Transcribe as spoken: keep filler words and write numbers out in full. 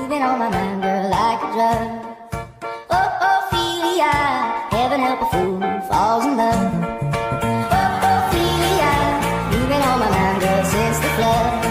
You've been on my mind, girl, like a drug. Oh, Ophelia, heaven help a fool who falls in love. Oh, Ophelia, you've been on my mind, girl, since the flood.